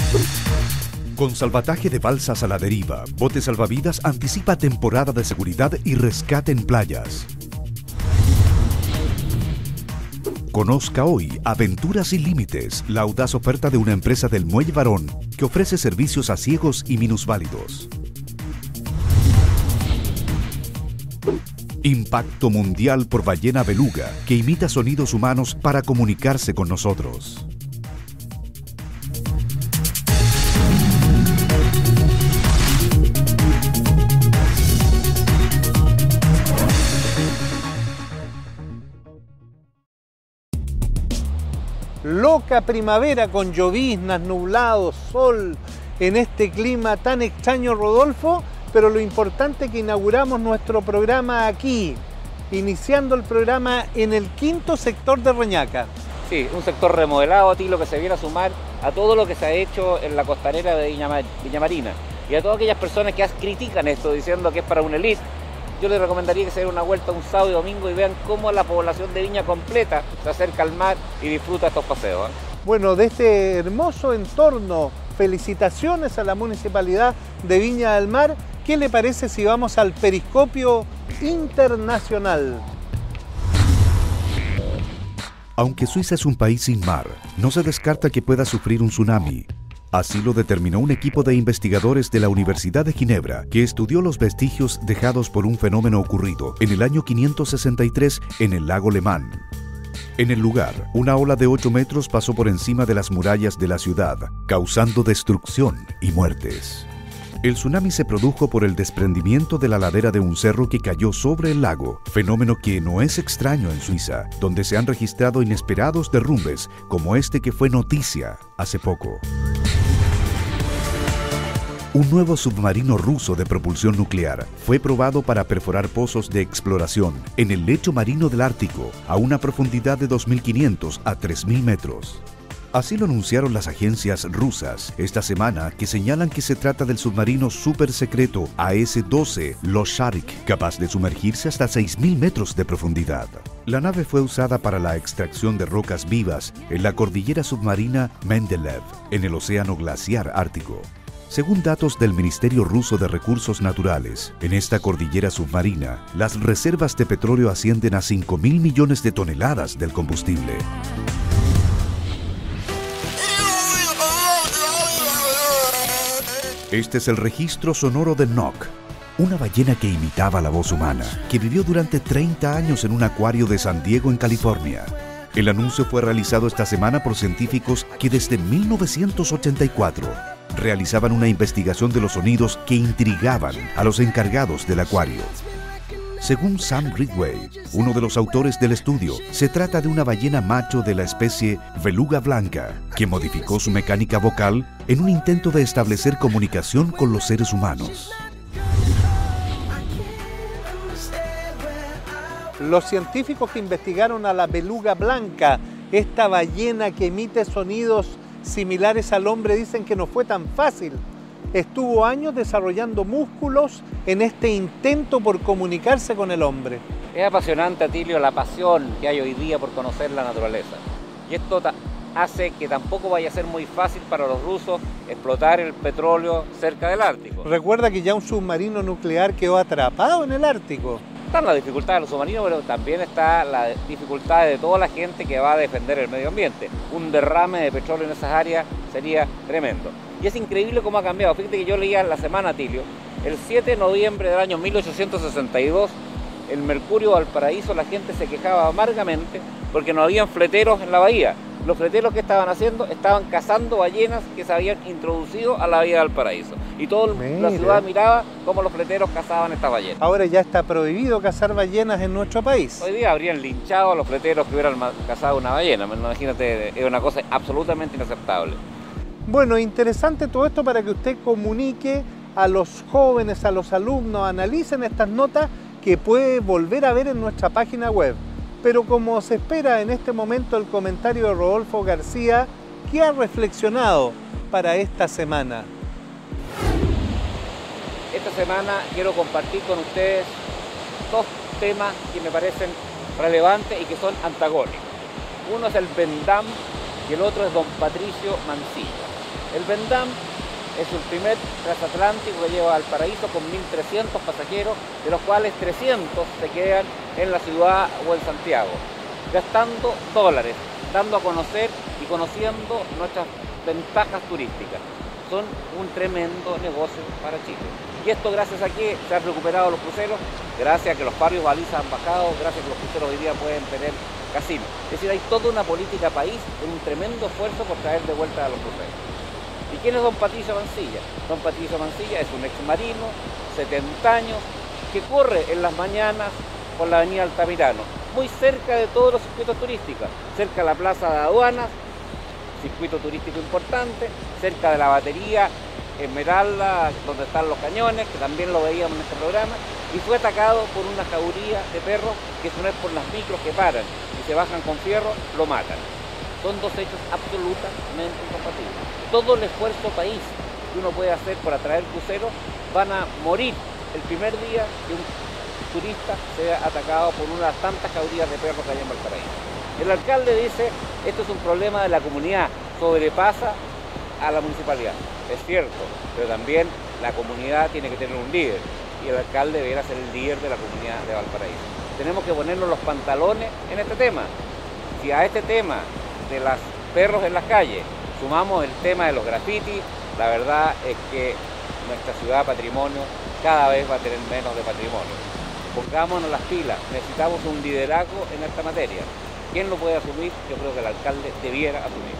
Con salvataje de balsas a la deriva, Bote Salvavidas anticipa temporada de seguridad y rescate en playas. Conozca hoy Aventuras sin Límites, la audaz oferta de una empresa del Muelle Barón que ofrece servicios a ciegos y minusválidos. Impacto mundial por ballena beluga, que imita sonidos humanos para comunicarse con nosotros. Loca primavera con lloviznas, nublados, sol, en este clima tan extraño, Rodolfo, pero lo importante es que inauguramos nuestro programa aquí, iniciando el programa en el quinto sector de Reñaca. Sí, un sector remodelado, Atilio, que se viene a sumar a todo lo que se ha hecho en la costanera de Viña Marina y a todas aquellas personas que critican esto diciendo que es para una élite. Yo les recomendaría que se den una vuelta un sábado y domingo y vean cómo la población de Viña completa se acerca al mar y disfruta estos paseos. Bueno, de este hermoso entorno, felicitaciones a la Municipalidad de Viña del Mar. ¿Qué le parece si vamos al periscopio internacional? Aunque Suiza es un país sin mar, no se descarta que pueda sufrir un tsunami. Así lo determinó un equipo de investigadores de la Universidad de Ginebra que estudió los vestigios dejados por un fenómeno ocurrido en el año 563 en el lago Le Mans. En el lugar, una ola de 8 metros pasó por encima de las murallas de la ciudad, causando destrucción y muertes. El tsunami se produjo por el desprendimiento de la ladera de un cerro que cayó sobre el lago, fenómeno que no es extraño en Suiza, donde se han registrado inesperados derrumbes como este que fue noticia hace poco. Un nuevo submarino ruso de propulsión nuclear fue probado para perforar pozos de exploración en el lecho marino del Ártico a una profundidad de 2.500 a 3.000 metros. Así lo anunciaron las agencias rusas esta semana, que señalan que se trata del submarino súper secreto AS-12 Losharik, capaz de sumergirse hasta 6.000 metros de profundidad. La nave fue usada para la extracción de rocas vivas en la cordillera submarina Mendeleev, en el océano glaciar ártico. Según datos del Ministerio Ruso de Recursos Naturales, en esta cordillera submarina, las reservas de petróleo ascienden a 5.000 millones de toneladas del combustible. Este es el registro sonoro de Nock, una ballena que imitaba la voz humana, que vivió durante 30 años en un acuario de San Diego, en California. El anuncio fue realizado esta semana por científicos que desde 1984 realizaban una investigación de los sonidos que intrigaban a los encargados del acuario. Según Sam Ridgway, uno de los autores del estudio, se trata de una ballena macho de la especie Beluga blanca, que modificó su mecánica vocal en un intento de establecer comunicación con los seres humanos. Los científicos que investigaron a la beluga blanca, esta ballena que emite sonidos similares al hombre, dicen que no fue tan fácil. Estuvo años desarrollando músculos en este intento por comunicarse con el hombre. Es apasionante, Atilio, la pasión que hay hoy día por conocer la naturaleza. Y esto hace que tampoco vaya a ser muy fácil para los rusos explotar el petróleo cerca del Ártico. Recuerda que ya un submarino nuclear quedó atrapado en el Ártico. Están las dificultades de los submarinos, pero también está la dificultad de toda la gente que va a defender el medio ambiente. Un derrame de petróleo en esas áreas sería tremendo. Y es increíble cómo ha cambiado. Fíjate que yo leía la semana, Atilio, el 7 de noviembre del año 1862, el Mercurio Valparaíso, la gente se quejaba amargamente porque no habían fleteros en la bahía. Los fleteros que estaban haciendo, estaban cazando ballenas que se habían introducido a la bahía de Valparaíso. Y toda la ciudad miraba cómo los fleteros cazaban estas ballenas. Ahora ya está prohibido cazar ballenas en nuestro país. Hoy día habrían linchado a los fleteros que hubieran cazado una ballena. Imagínate, es una cosa absolutamente inaceptable. Bueno, interesante todo esto para que usted comunique a los jóvenes, a los alumnos, analicen estas notas que puede volver a ver en nuestra página web. Pero como se espera en este momento el comentario de Rodolfo García, ¿qué ha reflexionado para esta semana? Esta semana quiero compartir con ustedes dos temas que me parecen relevantes y que son antagónicos. Uno es el Vendam y el otro es don Patricio Mancilla. El Vendam es el primer transatlántico que lleva al Valparaíso con 1.300 pasajeros, de los cuales 300 se quedan en la ciudad o en Santiago, gastando dólares, dando a conocer y conociendo nuestras ventajas turísticas. Son un tremendo negocio para Chile. Y esto gracias a que se han recuperado los cruceros, gracias a que los barrios balizas han bajado, gracias a que los cruceros hoy día pueden tener casinos. Es decir, hay toda una política país en un tremendo esfuerzo por traer de vuelta a los cruceros. ¿Y quién es don Patricio Mancilla? Don Patricio Mancilla es un exmarino, 70 años, que corre en las mañanas por la avenida Altamirano, muy cerca de todos los circuitos turísticos, cerca de la plaza de aduanas, circuito turístico importante, cerca de la batería Esmeralda, donde están los cañones, que también lo veíamos en este programa, y fue atacado por una jauría de perros que si no es por las micros que paran y se bajan con fierro, lo matan. Son dos hechos absolutamente incompatibles. Todo el esfuerzo país que uno puede hacer por atraer cruceros van a morir el primer día que un turista sea atacado por una de las tantas jaurías de perros que hay en Valparaíso. El alcalde dice, esto es un problema de la comunidad, sobrepasa a la municipalidad. Es cierto, pero también la comunidad tiene que tener un líder y el alcalde deberá ser el líder de la comunidad de Valparaíso. Tenemos que ponernos los pantalones en este tema. Si a este tema de los perros en las calles sumamos el tema de los grafitis, la verdad es que nuestra ciudad patrimonio cada vez va a tener menos de patrimonio. Pongámonos las pilas, necesitamos un liderazgo en esta materia. ¿Quién lo puede asumir? Yo creo que el alcalde debiera asumir.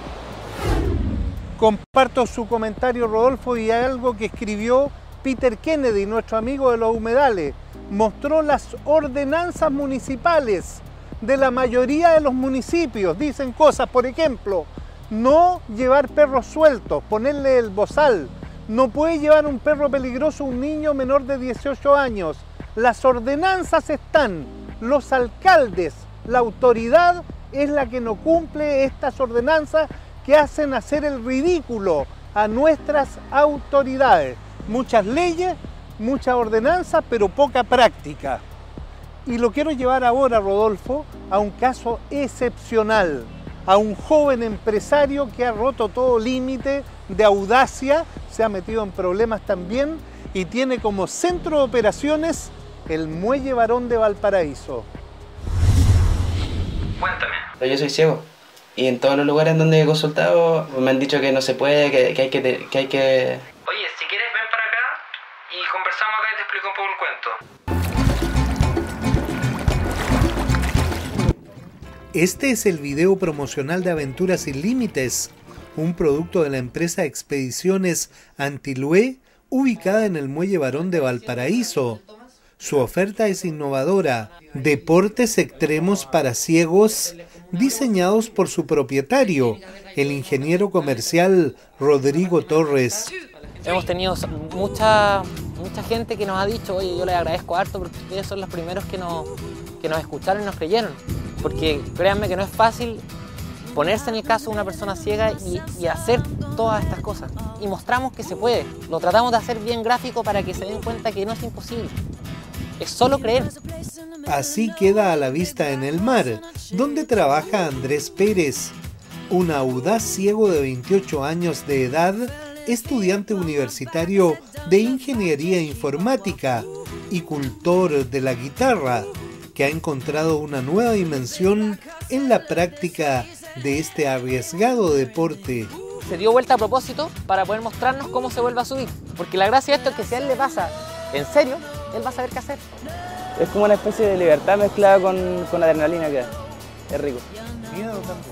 Comparto su comentario, Rodolfo, y algo que escribió Peter Kennedy, nuestro amigo de los humedales. Mostró las ordenanzas municipales de la mayoría de los municipios. Dicen cosas, por ejemplo, no llevar perros sueltos, ponerle el bozal. No puede llevar un perro peligroso un niño menor de 18 años. Las ordenanzas están, los alcaldes, la autoridad es la que no cumple estas ordenanzas que hacen hacer el ridículo a nuestras autoridades. Muchas leyes, muchas ordenanzas, pero poca práctica. Y lo quiero llevar ahora, Rodolfo, a un caso excepcional, a un joven empresario que ha roto todo límite de audacia, se ha metido en problemas también y tiene como centro de operaciones el Muelle Barón de Valparaíso. Cuéntame. Yo soy ciego y en todos los lugares donde he consultado me han dicho que no se puede, que hay que... Oye, si quieres ven para acá y conversamos acá y te explico un poco el cuento. Este es el video promocional de Aventuras Sin Límites, un producto de la empresa Expediciones Antilue, ubicada en el Muelle Barón de Valparaíso. Su oferta es innovadora, deportes extremos para ciegos, diseñados por su propietario, el ingeniero comercial Rodrigo Torres. Hemos tenido mucha gente que nos ha dicho, oye, yo les agradezco harto porque ustedes son los primeros que nos escucharon y nos creyeron. Porque créanme que no es fácil ponerse en el caso de una persona ciega y hacer todas estas cosas. Y mostramos que se puede. Lo tratamos de hacer bien gráfico para que se den cuenta que no es imposible. Es solo creer. Así queda a la vista en el mar, donde trabaja Andrés Pérez, un audaz ciego de 28 años de edad, estudiante universitario de Ingeniería Informática y cultor de la guitarra, que ha encontrado una nueva dimensión en la práctica de este arriesgado deporte. Se dio vuelta a propósito para poder mostrarnos cómo se vuelve a subir. Porque la gracia de esto es que si a él le pasa en serio, él va a saber qué hacer. Es como una especie de libertad mezclada con adrenalina que es rico. ¿Miedo tampoco?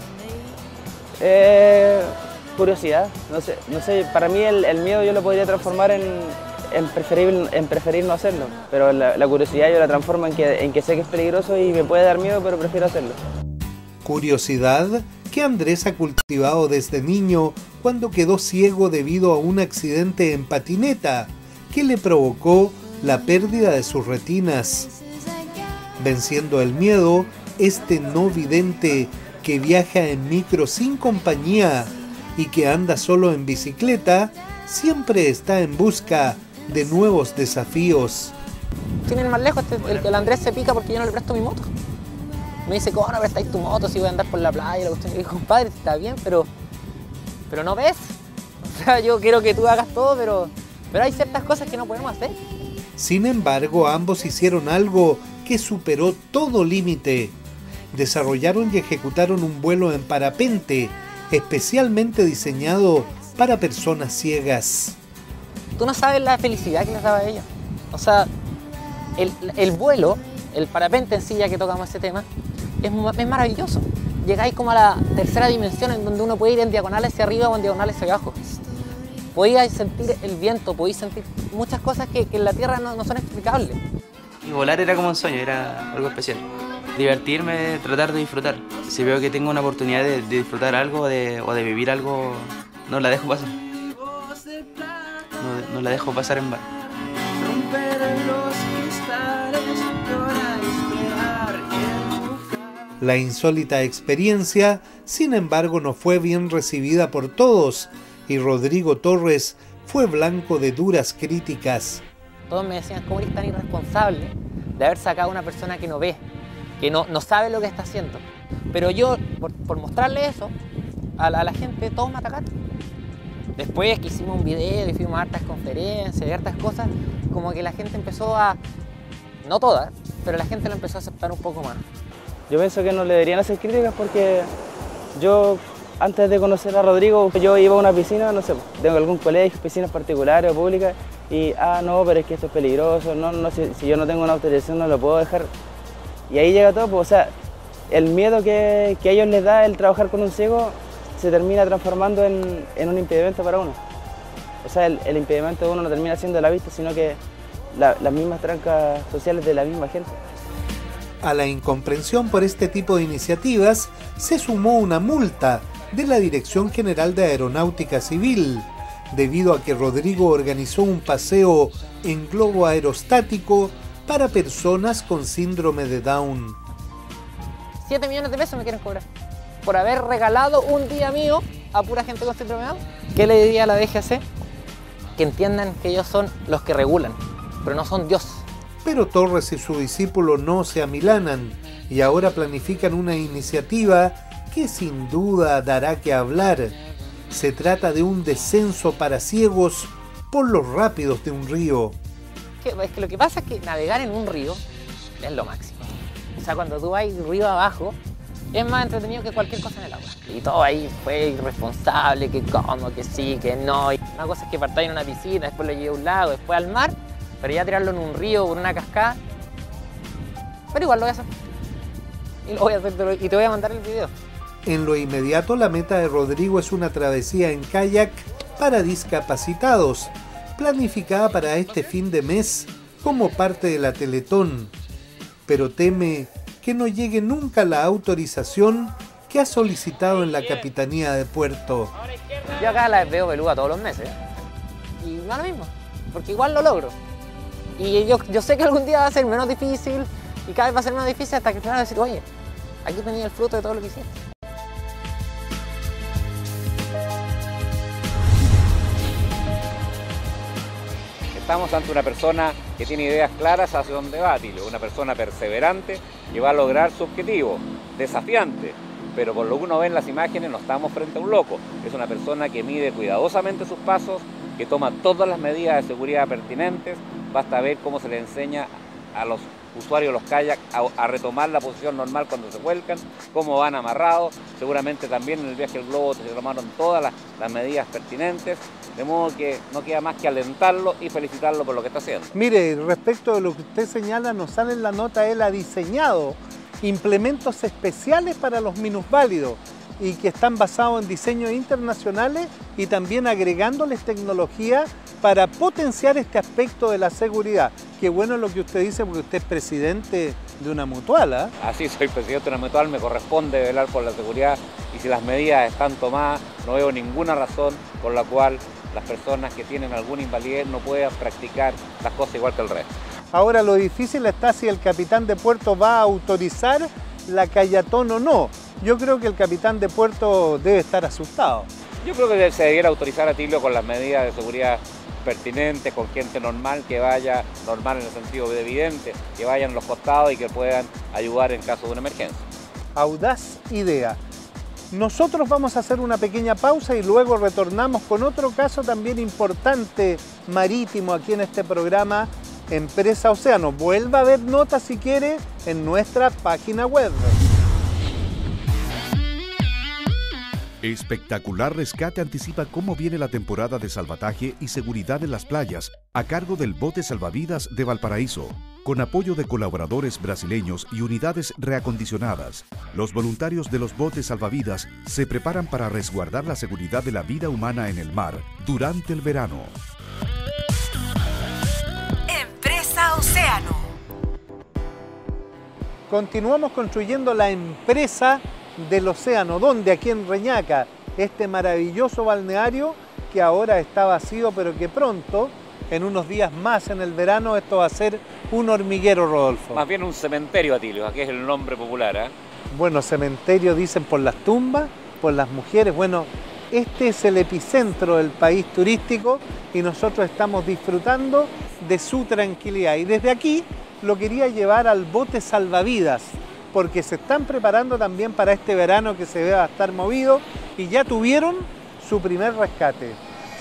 Curiosidad, no sé, para mí el miedo yo lo podría transformar en preferir no hacerlo, pero la curiosidad yo la transformo en que sé que es peligroso y me puede dar miedo, pero prefiero hacerlo. Curiosidad que Andrés ha cultivado desde niño cuando quedó ciego debido a un accidente en patineta que le provocó la pérdida de sus retinas. Venciendo el miedo, este no vidente que viaja en micro sin compañía y que anda solo en bicicleta, siempre está en busca de nuevos desafíos. Sin ir más lejos, el Andrés se pica porque yo no le presto mi moto. Me dice, ¿cómo no prestáis tu moto si voy a andar por la playa? Y digo, compadre, está bien, pero no ves. O sea, yo quiero que tú hagas todo, pero hay ciertas cosas que no podemos hacer. Sin embargo, ambos hicieron algo que superó todo límite. Desarrollaron y ejecutaron un vuelo en parapente, especialmente diseñado para personas ciegas. Tú no sabes la felicidad que les daba a ellos. O sea, el vuelo, el parapente en sí, ya que tocamos este tema, es maravilloso. Llegáis como a la tercera dimensión en donde uno puede ir en diagonal hacia arriba o en diagonal hacia abajo. Podíais sentir el viento, podéis sentir muchas cosas que en la Tierra no son explicables. Y volar era como un sueño, era algo especial. Divertirme, tratar de disfrutar. Si veo que tengo una oportunidad de disfrutar algo o de vivir algo, no la dejo pasar. No la dejo pasar en vano. La insólita experiencia, sin embargo, no fue bien recibida por todos y Rodrigo Torres fue blanco de duras críticas. Todos me decían, ¿cómo eres tan irresponsable de haber sacado a una persona que no ve, que no sabe lo que está haciendo? Pero yo, por mostrarle eso a la gente, todos me atacaron. Después que hicimos un video y fuimos a hartas conferencias y hartas cosas, como que la gente empezó a, no toda, pero la gente lo empezó a aceptar un poco más. Yo pienso que no le deberían hacer críticas porque yo, antes de conocer a Rodrigo, yo iba a una piscina, no sé, tengo algún colegio, piscinas particulares o públicas, y, no, pero es que esto es peligroso, si yo no tengo una autorización no lo puedo dejar. Y ahí llega todo, pues, o sea, el miedo que a ellos les da el trabajar con un ciego se termina transformando en un impedimento para uno. O sea, el impedimento de uno no termina siendo la vista, sino que las mismas trancas sociales de la misma gente. A la incomprensión por este tipo de iniciativas se sumó una multa de la Dirección General de Aeronáutica Civil, debido a que Rodrigo organizó un paseo en globo aerostático para personas con síndrome de Down. 7 millones de pesos me quieren cobrar por haber regalado un día mío a pura gente con síndrome de Down. ¿Qué le diría a la DGAC? Que entiendan que ellos son los que regulan, pero no son Dios. Pero Torres y su discípulo no se amilanan y ahora planifican una iniciativa que sin duda dará que hablar. Se trata de un descenso para ciegos por los rápidos de un río. Es que lo que pasa es que navegar en un río es lo máximo. O sea, cuando tú vas río abajo, es más entretenido que cualquier cosa en el agua. Y todo ahí fue irresponsable, que cómo, que sí, que no. Y una cosa es que partáis en una piscina, después lo llevé a un lago, después al mar, pero ya tirarlo en un río o en una cascada, pero igual lo voy a hacer. Y lo voy a hacer y te voy a mandar el video. En lo inmediato, la meta de Rodrigo es una travesía en kayak para discapacitados, planificada para este fin de mes como parte de la Teletón. Pero teme que no llegue nunca la autorización que ha solicitado en la Capitanía de Puerto. Yo acá la veo peluda todos los meses y no es lo mismo, porque igual lo logro. Y yo sé que algún día va a ser menos difícil y cada vez va a ser menos difícil hasta que al final va a decir, oye, aquí tenía el fruto de todo lo que hiciste. Estamos ante una persona que tiene ideas claras hacia dónde va, Atilio, una persona perseverante que va a lograr su objetivo, desafiante, pero por lo que uno ve en las imágenes no estamos frente a un loco, es una persona que mide cuidadosamente sus pasos, que toma todas las medidas de seguridad pertinentes, basta ver cómo se le enseña a los usuarios de los kayaks a retomar la posición normal cuando se vuelcan, cómo van amarrados, seguramente también en el viaje al globo se tomaron todas las medidas pertinentes, de modo que no queda más que alentarlo y felicitarlo por lo que está haciendo. Mire, respecto de lo que usted señala, nos sale en la nota, él ha diseñado implementos especiales para los minusválidos y que están basados en diseños internacionales y también agregándoles tecnología para potenciar este aspecto de la seguridad. Qué bueno lo que usted dice porque usted es presidente de una mutual, ¿eh? Así, soy presidente de una mutual, me corresponde velar por la seguridad y si las medidas están tomadas, no veo ninguna razón por la cual las personas que tienen alguna invalidez no puedan practicar las cosas igual que el resto. Ahora lo difícil está si el capitán de puerto va a autorizar la Cayatón o no. Yo creo que el capitán de puerto debe estar asustado. Yo creo que se debiera autorizar a Atilio con las medidas de seguridad pertinentes, con gente normal, que vaya normal en el sentido de evidente, que vayan a los costados y que puedan ayudar en caso de una emergencia. Audaz idea. Nosotros vamos a hacer una pequeña pausa y luego retornamos con otro caso también importante marítimo aquí en este programa Empresa Océano. Vuelva a ver notas si quiere en nuestra página web. Espectacular Rescate anticipa cómo viene la temporada de salvataje y seguridad en las playas a cargo del Bote Salvavidas de Valparaíso. Con apoyo de colaboradores brasileños y unidades reacondicionadas, los voluntarios de los botes salvavidas se preparan para resguardar la seguridad de la vida humana en el mar durante el verano. Empresa Océano. Continuamos construyendo la empresa del océano, donde aquí en Reñaca, este maravilloso balneario que ahora está vacío, pero que pronto, en unos días más en el verano, esto va a ser un hormiguero, Rodolfo. Más bien un cementerio, Atilio, aquí es el nombre popular, ¿eh? Bueno, cementerio dicen por las tumbas, por las mujeres. Bueno, este es el epicentro del país turístico y nosotros estamos disfrutando de su tranquilidad. Y desde aquí lo quería llevar al bote salvavidas, porque se están preparando también para este verano que se va a estar movido y ya tuvieron su primer rescate.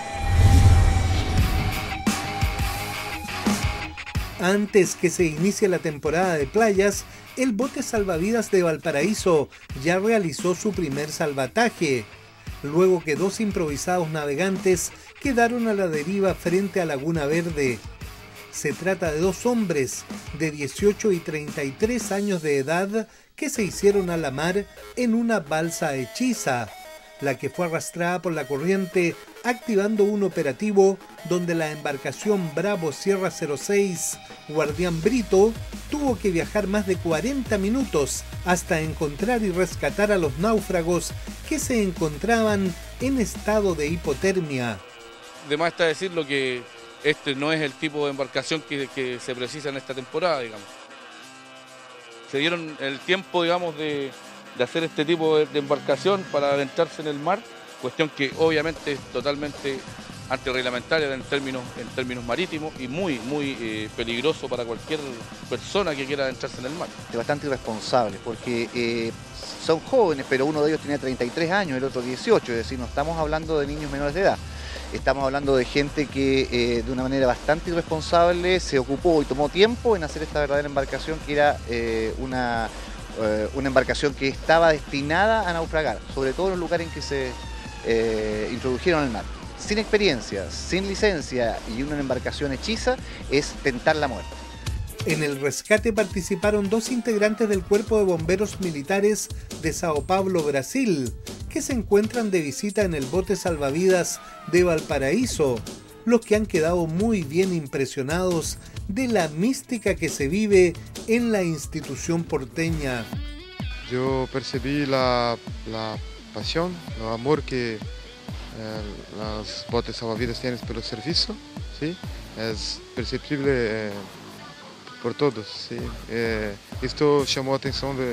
Antes que se inicie la temporada de playas, el bote salvavidas de Valparaíso ya realizó su primer salvataje, luego que 2 improvisados navegantes quedaron a la deriva frente a Laguna Verde. Se trata de 2 hombres de 18 y 33 años de edad que se hicieron a la mar en una balsa hechiza, la que fue arrastrada por la corriente, activando un operativo donde la embarcación Bravo Sierra 06 Guardián Brito tuvo que viajar más de 40 minutos hasta encontrar y rescatar a los náufragos que se encontraban en estado de hipotermia. De más está decirlo que este no es el tipo de embarcación que se precisa en esta temporada, digamos. Se dieron el tiempo, digamos, de hacer este tipo de embarcación para adentrarse en el mar, cuestión que obviamente es totalmente antirreglamentaria en términos marítimos y muy peligroso para cualquier persona que quiera adentrarse en el mar. Bastante irresponsable porque son jóvenes, pero uno de ellos tenía 33 años, el otro 18, es decir, no estamos hablando de niños menores de edad. Estamos hablando de gente que de una manera bastante irresponsable se ocupó y tomó tiempo en hacer esta verdadera embarcación que era una embarcación que estaba destinada a naufragar, sobre todo en los lugares en que se introdujeron al mar. Sin experiencia, sin licencia y una embarcación hechiza es tentar la muerte. En el rescate participaron 2 integrantes del Cuerpo de Bomberos Militares de Sao Paulo, Brasil, que se encuentran de visita en el bote salvavidas de Valparaíso, los que han quedado muy bien impresionados de la mística que se vive en la institución porteña. Yo percibí la pasión, el amor que los botes salvavidas tienen por el servicio, ¿sí? Es perceptible por todos, ¿sí? Esto llamó la atención de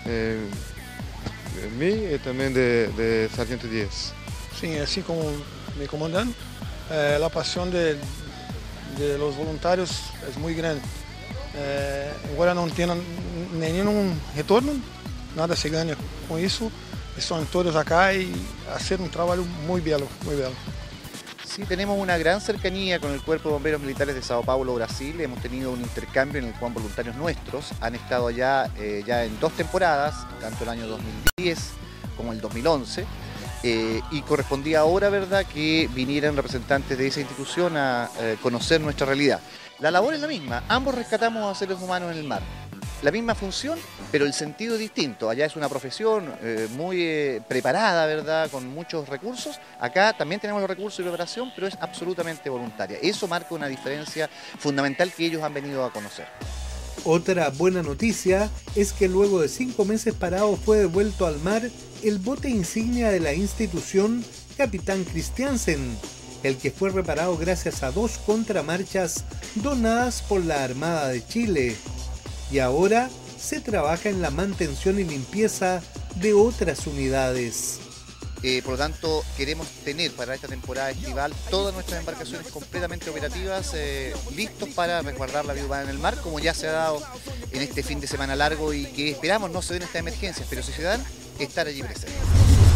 mí y también de Sargento Díaz. Sí, así como mi comandante, la pasión de los voluntarios es muy grande. Ahora no tienen ningún retorno, nada se gana con eso. Están todos acá y hacer un trabajo muy bello, muy bello. Sí, tenemos una gran cercanía con el Cuerpo de Bomberos Militares de Sao Paulo, Brasil. Hemos tenido un intercambio en el cual voluntarios nuestros han estado allá ya en 2 temporadas, tanto el año 2010 como el 2011. Y correspondía ahora, ¿verdad?, que vinieran representantes de esa institución a conocer nuestra realidad. La labor es la misma, ambos rescatamos a seres humanos en el mar. La misma función, pero el sentido es distinto. Allá es una profesión muy preparada, ¿verdad?, con muchos recursos. Acá también tenemos los recursos y preparación, pero es absolutamente voluntaria. Eso marca una diferencia fundamental que ellos han venido a conocer. Otra buena noticia es que luego de 5 meses parado fue devuelto al mar el bote insignia de la institución Capitán Christiansen, el que fue reparado gracias a 2 contramarchas donadas por la Armada de Chile. Y ahora se trabaja en la mantención y limpieza de otras unidades. Por lo tanto, queremos tener para esta temporada estival todas nuestras embarcaciones completamente operativas, listos para resguardar la vida humana en el mar, como ya se ha dado en este fin de semana largo y que esperamos no se den estas emergencias, pero si se dan, estar allí presentes.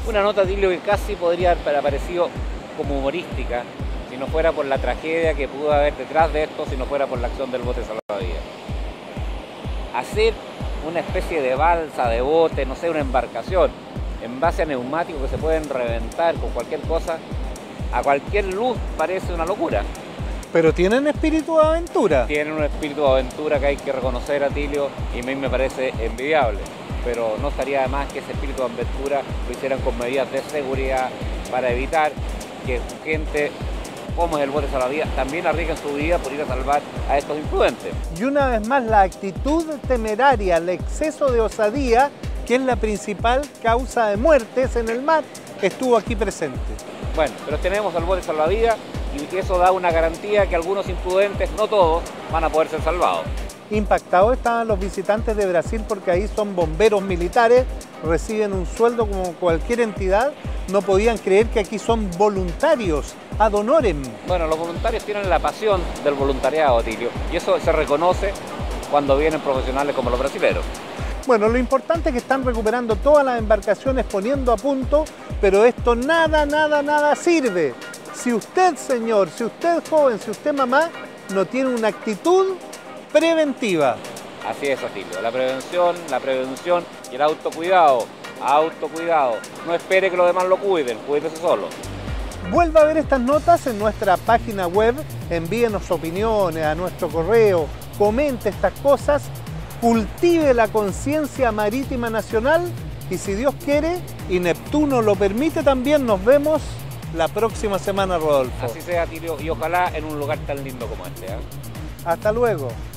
Una nota, Tilio, que casi podría haber aparecido como humorística si no fuera por la tragedia que pudo haber detrás de esto, si no fuera por la acción del bote salvavidas. Hacer una especie de balsa, de bote, no sé, una embarcación, en base a neumáticos que se pueden reventar con cualquier cosa, a cualquier luz parece una locura. Pero tienen espíritu de aventura. Tienen un espíritu de aventura que hay que reconocer, Atilio, y a mí me parece envidiable. Pero no estaría de más que ese espíritu de aventura lo hicieran con medidas de seguridad para evitar que gente como es el bote salvavidas también arriesguen su vida por ir a salvar a estos imprudentes. Y una vez más, la actitud temeraria, el exceso de osadía, que es la principal causa de muertes en el mar, estuvo aquí presente. Bueno, pero tenemos al bote salvavidas y eso da una garantía que algunos imprudentes, no todos, van a poder ser salvados. Impactados estaban los visitantes de Brasil porque ahí son bomberos militares, reciben un sueldo como cualquier entidad, no podían creer que aquí son voluntarios, ad honorem. Bueno, los voluntarios tienen la pasión del voluntariado, Tilio, y eso se reconoce cuando vienen profesionales como los brasileros. Bueno, lo importante es que están recuperando todas las embarcaciones, poniendo a punto, pero esto nada sirve. Si usted, señor, si usted, joven, si usted, mamá, no tiene una actitud preventiva. Así es, Atilio. La prevención y el autocuidado. Autocuidado. No espere que los demás lo cuiden, cuídese solo. Vuelva a ver estas notas en nuestra página web, envíenos opiniones a nuestro correo, comente estas cosas, cultive la conciencia marítima nacional y si Dios quiere y Neptuno lo permite también nos vemos la próxima semana, Rodolfo. Así sea, Tilio, y ojalá en un lugar tan lindo como este. Hasta luego.